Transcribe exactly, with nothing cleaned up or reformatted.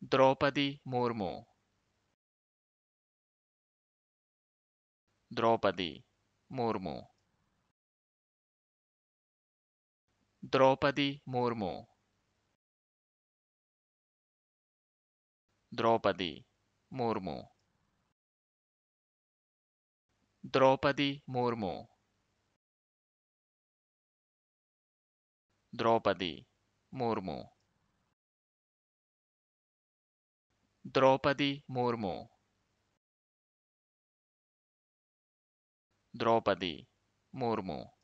द्रौपदी मुर्मू द्रौपदी मुर्मू द्रौपदी मुर्मू द्रौपदी मुर्मू द्रौपदी मुर्मू द्रौपदी मुर्मू द्रौपदी मुर्मू द्रौपदी मुर्मू